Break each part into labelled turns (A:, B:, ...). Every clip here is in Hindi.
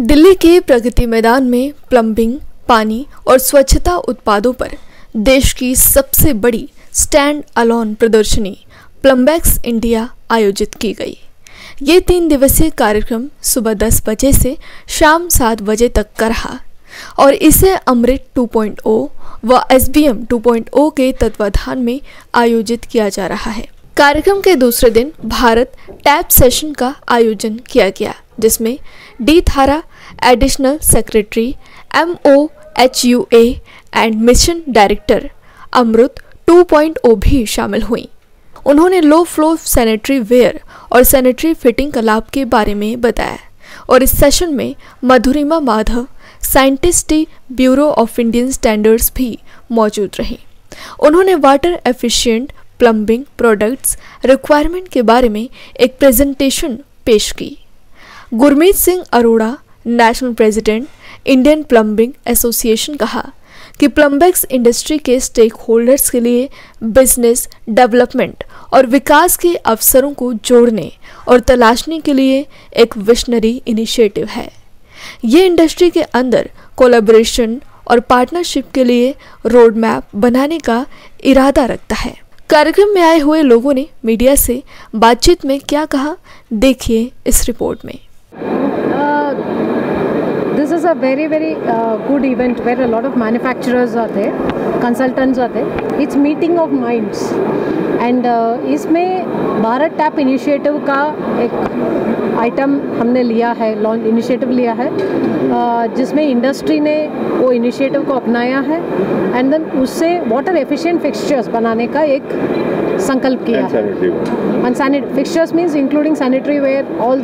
A: दिल्ली के प्रगति मैदान में प्लम्बिंग, पानी और स्वच्छता उत्पादों पर देश की सबसे बड़ी स्टैंड अलोन प्रदर्शनी प्लम्बेक्स इंडिया आयोजित की गई। ये 3 दिवसीय कार्यक्रम सुबह 10 बजे से शाम 7 बजे तक का रहा और इसे अमृत 2.0 व SBM 2.0 के तत्वाधान में आयोजित किया जा रहा है। कार्यक्रम के दूसरे दिन भारत टैप सेशन का आयोजन किया गया, जिसमें D Thara additional secretary MOHUA and mission director Amrut 2.0 भी शामिल हुई। उन्होंने लो फ्लो सैनिटरी वेयर और सैनिटरी फिटिंग का लाभ के बारे में बताया और इस सेशन में Madhurima Madhav, scientist bureau of Indian standards भी मौजूद रही। उन्होंने water efficient plumbing products requirement के बारे में एक प्रेजेंटेशन पेश की। Gurmeet Singh Arora, national president Indian plumbing association, कहा कि प्लम्बेक्स इंडस्ट्री के स्टेक होल्डर्स के लिए बिजनेस डेवलपमेंट और विकास के अवसरों को जोड़ने और तलाशने के लिए एक विजनरी इनिशिएटिव है। ये इंडस्ट्री के अंदर कोलैबोरेशन और पार्टनरशिप के लिए रोड मैप बनाने का इरादा रखता है। कार्यक्रम में आए हुए लोगों ने मीडिया से बातचीत में क्या कहा, देखिए इस रिपोर्ट में।
B: This is a very good event where a lot of manufacturers are there, consultants are there. It's meeting of minds and इसमें भारत टैप इनिशिएटिव का एक आइटम हमने लिया है, लॉन्च इनिशिएटिव लिया है, जिसमें इंडस्ट्री ने वो इनिशिएटिव को अपनाया है एंड देन उससे वाटर एफिशिएंट फिक्सचर्स बनाने का एक संकल्प किया है। And sanitary fixtures means including sanitary ware, all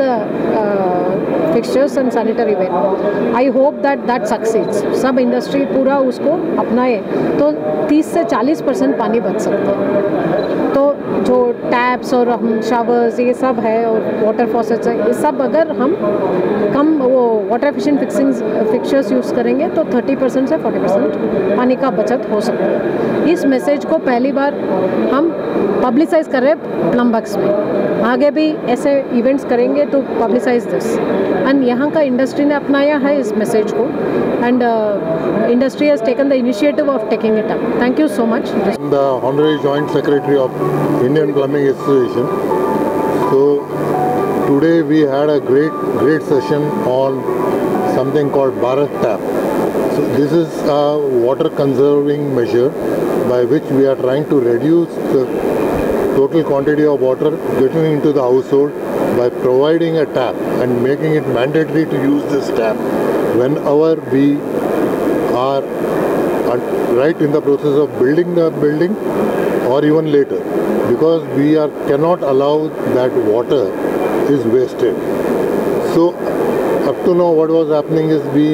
B: the fixtures and sanitary ware. I hope that succeeds, सब इंडस्ट्री पूरा उसको अपनाए तो 30 से 40% पानी बच सकता है। तो जो टैप्स और हम शावर्स ये सब है और वाटर फॉसेट्स है, ये सब अगर हम कम वो वाटर एफिशिएंट फिक्सचर्स यूज़ करेंगे तो 30% से 40% पानी का बचत हो सकता है। इस मैसेज को पहली बार हम पब्लिसाइज कर रहे हैं प्लम्बेक्स में। आगे भी ऐसे इवेंट्स करेंगे तो पब्लिसाइज दिस एंड यहाँ का इंडस्ट्री ने अपनाया है इस मैसेज को and industry has taken the initiative of taking it up. Thank you so much.
C: The Honorary Joint Secretary of Indian Plumbing Association. So today we had a great session on something called Bharat Tap. So this is a water conserving measure by which we are trying to reduce the total quantity of water getting into the household by providing a tap and making it mandatory to use this tap whenever we are right in the process of building the building or even later, because we cannot allow that water is wasted. So up to now what was happening is we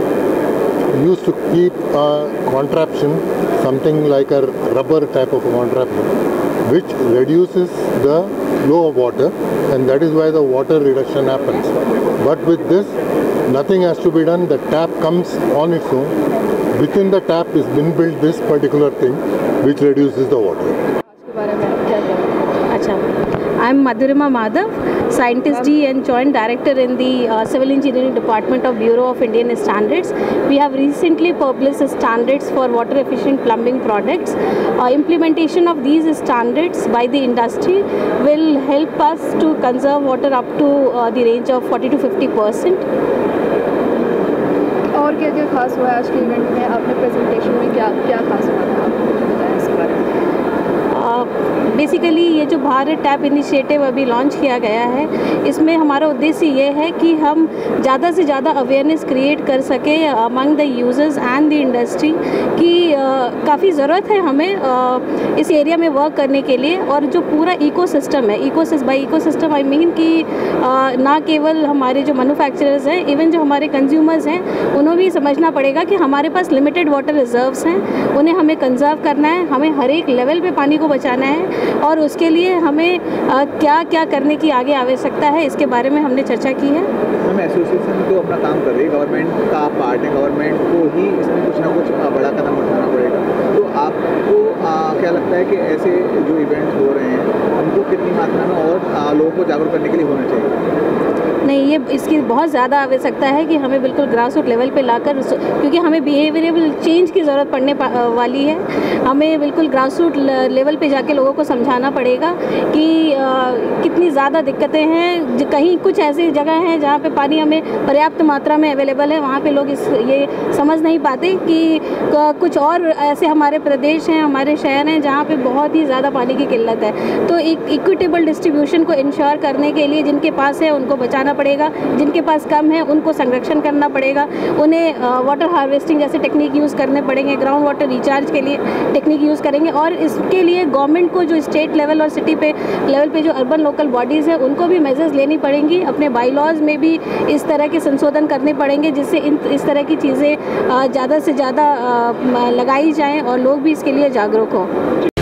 C: used to keep a contraption, something like a rubber type of a contraption, which reduces the flow of water, and that is why the water reduction happens. But with this, nothing has to be done. The tap comes on its own. Within the tap is been built this particular thing which reduces the water.
D: I'm Madhurima Madhav, Scientist and Joint Director in the Civil Engineering Department of Bureau of Indian Standards. We have recently published standards for water efficient plumbing products. Implementation of these standards by the industry will help us to conserve water up to the range of 40 to 50%.
A: और क्या क्या खास हुआ है आज के इवेंट में? आपने प्रेजेंटेशन में क्या खास हुआ था, आपको बताया इसके बारे में?
D: बेसिकली ये जो भारत टैप इनिशिएटिव अभी लॉन्च किया गया है, इसमें हमारा उद्देश्य ये है कि हम ज़्यादा से ज़्यादा अवेयरनेस क्रिएट कर सके among the users and the industry कि काफ़ी ज़रूरत है हमें इस एरिया में वर्क करने के लिए। और जो पूरा इकोसिस्टम है, बाय इकोसिस्टम आई मीन कि ना केवल हमारे जो मैन्युफैक्चरर्स हैं, इवन जो हमारे कंज्यूमर्स हैं, उन्हें भी समझना पड़ेगा कि हमारे पास लिमिटेड वाटर रिजर्व्स हैं, उन्हें हमें कंजर्व करना है, हमें हर एक लेवल पे पानी को बचाना है और उसके लिए हमें क्या क्या करने की आगे आवश्यकता है, इसके बारे में हमने चर्चा की है।
E: हम एसोसिएशन तो अपना काम कर रही है, गवर्नमेंट का पार्ट है, गवर्नमेंट को ही इसमें कुछ ना कुछ बड़ा कदम उठाना पड़ेगा। तो आपको क्या लगता है कि ऐसे जो इवेंट्स हो रहे हैं उनको वो कितनी मात्रा में और लोगों को जागरूक करने के लिए होना चाहिए?
D: नहीं, ये इसकी बहुत ज़्यादा आवश्यकता है कि हमें बिल्कुल ग्रास रूट लेवल पे लाकर, क्योंकि हमें बिहेवियरल चेंज की ज़रूरत पड़ने वाली है। हमें बिल्कुल ग्रास रूट लेवल पे जाके लोगों को समझाना पड़ेगा कि कितनी ज़्यादा दिक्कतें हैं। कहीं कुछ ऐसी जगह हैं जहाँ पे पानी हमें पर्याप्त मात्रा में अवेलेबल है, वहाँ पे लोग ये समझ नहीं पाते कि कुछ और ऐसे हमारे प्रदेश हैं, हमारे शहर हैं जहाँ पे बहुत ही ज़्यादा पानी की किल्लत है। तो एक इक्विटेबल डिस्ट्रीब्यूशन को इंश्योर करने के लिए जिनके पास है उनको बचाना पड़ेगा, जिनके पास कम है उनको संरक्षण करना पड़ेगा, उन्हें वाटर हार्वेस्टिंग जैसे टेक्निक यूज़ करने पड़ेंगे, ग्राउंड वाटर रिचार्ज के लिए टेक्निक यूज़ करेंगे। और इसके लिए गवर्नमेंट को जो स्टेट लेवल और सिटी पे लेवल पे जो अर्बन लोकल बॉडीज़ हैं उनको भी मेजर्स लेनी पड़ेंगी, अपने बाईलॉज में भी इस तरह के संशोधन करने पड़ेंगे जिससे इस तरह की चीज़ें ज़्यादा से ज़्यादा लगाई जाएँ और लोग भी इसके लिए जागरूक हों।